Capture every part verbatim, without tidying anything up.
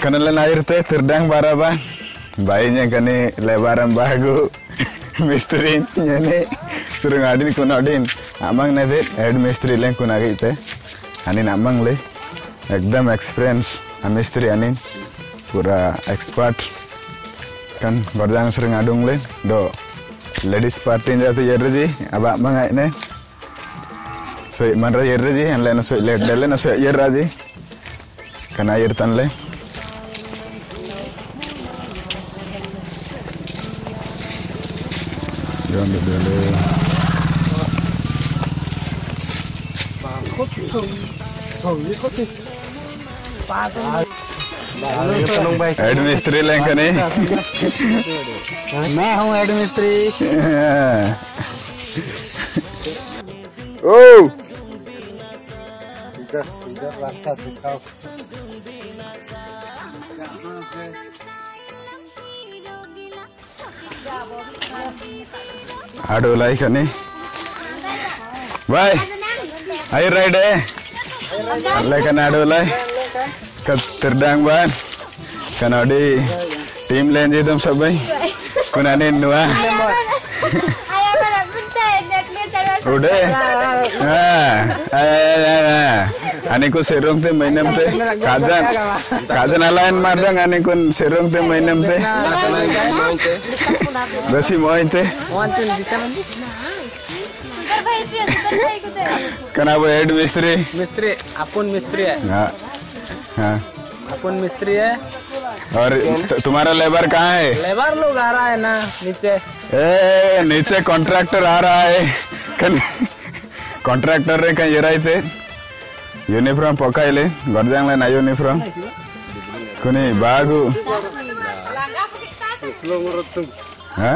Kenalan air teh terdang baraban, bayinya kani lebaran bagu, misteri nih suruh ngadin kunadin, amang nade head misteri leng kunagi teh, ani amang le, ekdam experience, misteri ani, pura expert, kan gordang sering ngadung le, do, ladies party jatuh yerji, abang mangai ne, so manra yerji, an le naso le dale naso yerji, kan air tan le. Jangan dulu. Head मिस्त्री लेंगे नहीं मैं हूँ head मिस्त्री ओ इधर इधर रास्ता दिखाओ Aduh lagi kan nih, bye, air ride deh, lagi kan aduh lagi, keterdang ban, kan adi tim lain jadi tem sabai, kunanin dua, udah, ah, ah, aniku serong teh mainam teh, kajan, kajan alain mardang aniku serong teh mainam teh. Besi mau itu? Kenapa head misteri? मिस्त्री अपन मिस्त्री है हाँ हाँ अपन मिस्त्री है और तुम्हारा labour कहाँ है? लेबर लोग आ रहा है ना नीचे ए नीचे कॉन्ट्रैक्टर आ रहा है कल कॉन्ट्रैक्टर रे कहीं ये रहे थे यूनिफॉर्म पकाई ले गर्जांग ले ना यूनिफॉर्म कुनी बागु हाँ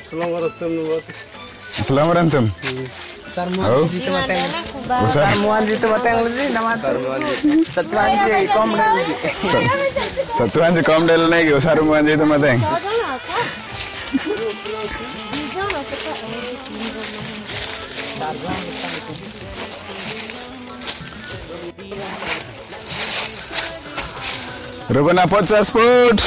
Selamat antum. Oh. Sarmuan itu batang lagi nama Sarmuan. Satuan je kom del. Satuan je kom del naik, Sarmuan je itu mateng. Ruben apa transport?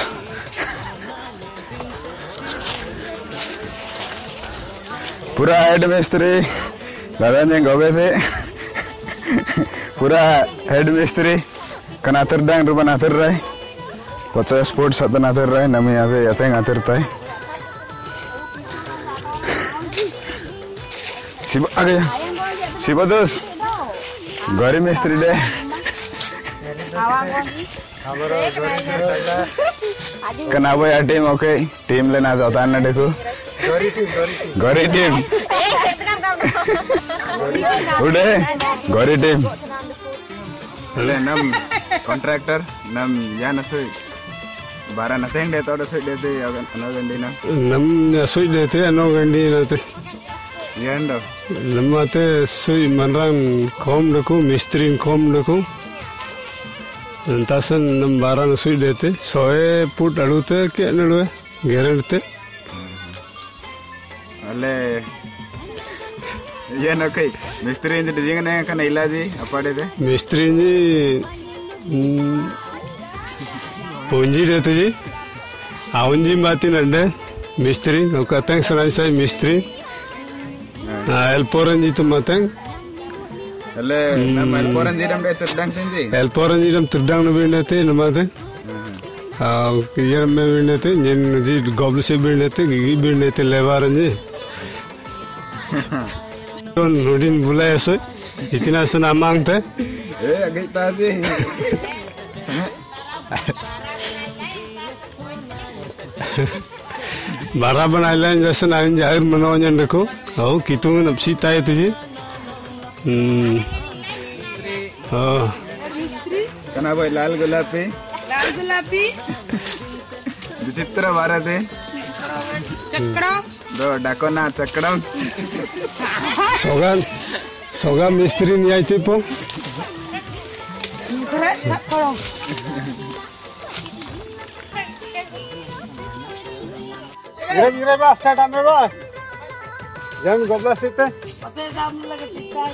पूरा हेड मिस्त्री दादा ने गवे थे पूरा हेड मिस्त्री कनातर डांग रूपा नातर रहे पचास फुट सत्ता नातर रहे नमी आते याते नातर ताई सिबा आ गया सिबा दोस्त गौरी मिस्त्री दे कनाबो या टीम ओके टीम लेना जाता है ना देखो गौरी टीम उड़े गौरी टीम ले नम कॉन्ट्रैक्टर नम या नसोई बारह नथेंग दे तो नसोई देते अगर अनोगंडी ना नम नसोई देते अनोगंडी नते ये अंडो नम्माते सोई मनरांग कॉम लको मिस्त्री कॉम लको तासन नम बारह नसोई देते सोए पुट अड़ुते के नलुए गेरंटे अले ये ना कहीं मिस्त्री इंज डिज़ाइन ने का नहीं लाजी अपाड़े थे मिस्त्री जी पूंजी देते जी आउंजी बाती नड्डे मिस्त्री नौकातें सनाई साई मिस्त्री एल्पोरन जी तो मतंग अले नम एल्पोरन जी रम दे तुर्डांग जी एल्पोरन जी रम तुर्डांग नबीने थे नमाते हाँ ये में बीने थे जिन जी गॉबल से बीने थे गिगी बीने थे लेवारन जी तो नोडिन बुलाया सो इतना सना मांगते ए अगे ताजी बारह बनाए लें जैसे नाइन जाहिर मनोरंजन रखो आओ कितों नब्सी ताये तुझे हाँ कना भाई लाल गुलाबी लाल गुलाबी विचित्र भारत है चक्रा दो डाको ना चक्रम सोगा सोगा मिस्त्री नहीं आई थी पो गिरे गिरे बा स्टार्ट आने बा जन गोबला सीते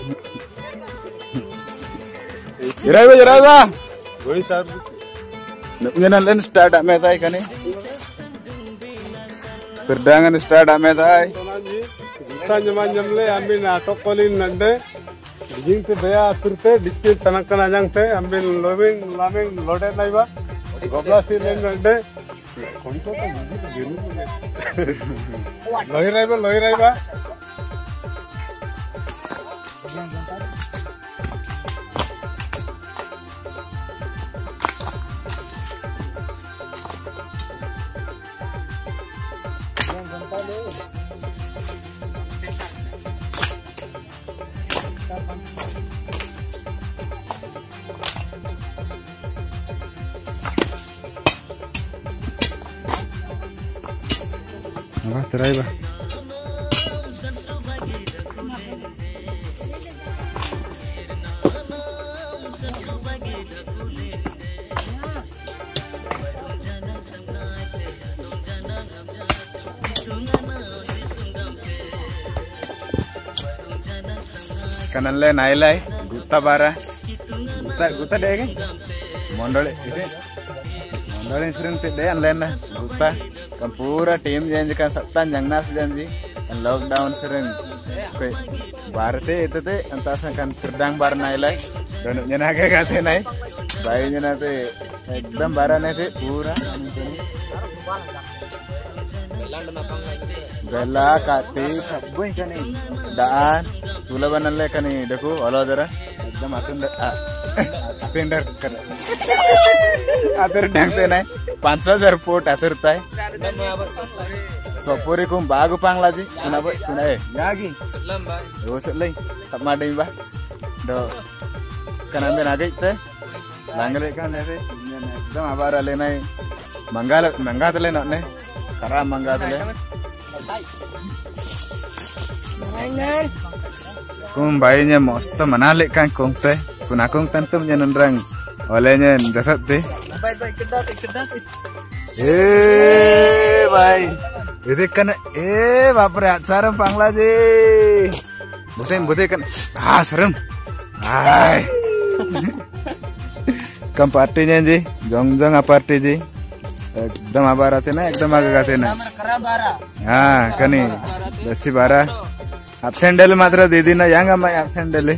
इराई बा इराई बा वही साहब Nungguan len start ame tay kani. Perdangan start ame tay. Tanya manjam le ambil natok kolin nande. Jing te baya turte dikte tanakan ajang te ambil loving laming lode naiba. Gobla si len nande. Konto ta biji to genu. Lohi raiba lohi raiba. Apa terai ba? Kanan le nailai guta bara guta guta deh kan mondole itu mondole sering tidak an lena guta kan pura tim janji kan sabtan yang nas janji kan lockdown sering ke barate itu teh entasan kan serdang bar nailai donuknya naga kate nai bayinya nate ekdam bara nate pura Bella kate sabun kan daan Tula banale kani deku olo dara ekdam atun atender कर आतर ढंगते नहीं पाँच सौ हजार foot आतर ताई सोपोरी कुम बागु पांगला जी कुना बो कुना ए यागी वो सेलई तब माडे बा दो कनांदे नागे ते लांगले kan ere एकदम आबार ले नहीं मंगाल मंगा तले नने करा मंगा तले kum bayinya mesti menalik kan kum teh kuna kum tentum nyenenrang olehnya jasad teh Baik baik kedat kedat. eh bayi itu kan eh bapre serem pangla ji butin butin kan ah serem ay kam partinya ji jong jong apa party ji एकदम आबार आते ना एकदम आगे गाते ना हाँ कनी दसी बारा absent dele matra didi na yang ama absent dele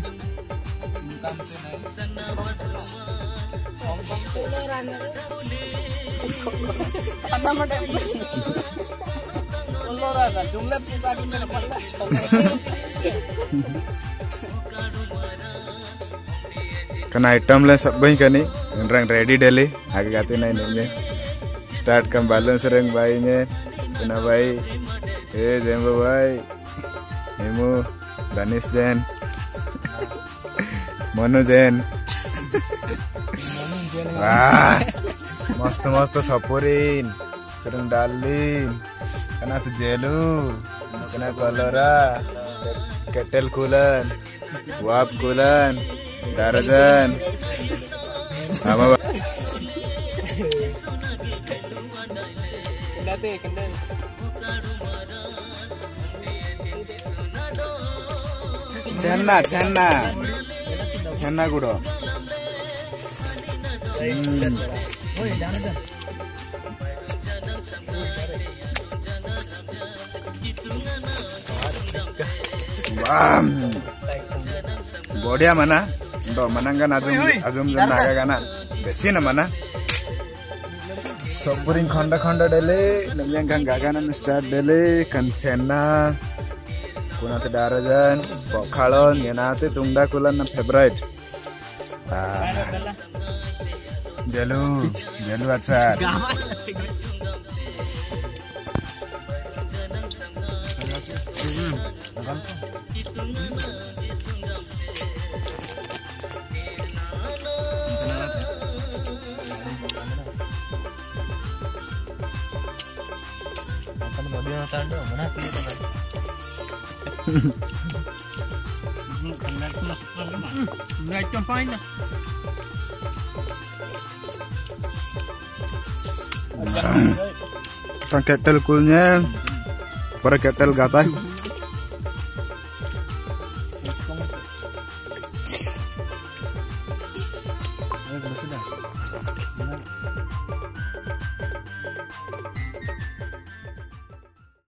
karena item le सब बही कनी रंग रेडी dele आगे गाते ना इनमें start kam balance reng भाई ने कना भाई ए जेम्बो भाई Nemu, Danis Jen, Monu Jen, wah, mast-mast sapurin, sering dalin, kena tu jelu, kena kolora, ketel kulan, wap kulan, darajan, apa? Kendati kendati. Chenna, Chenna, Chenna gudo. Bam, bodia mana? Do mananggan azum azum jam naga gana. Besi na mana? Sopuring khonda khonda dele, namyang gang gagana start dele, kan Chenna. Kuna te darajan, pokhalon, yana te tungda kulan na favorite. Ah, jelu, jelu achar. Nggak compain lah. Tang ketel kulnya, para ketel gatai.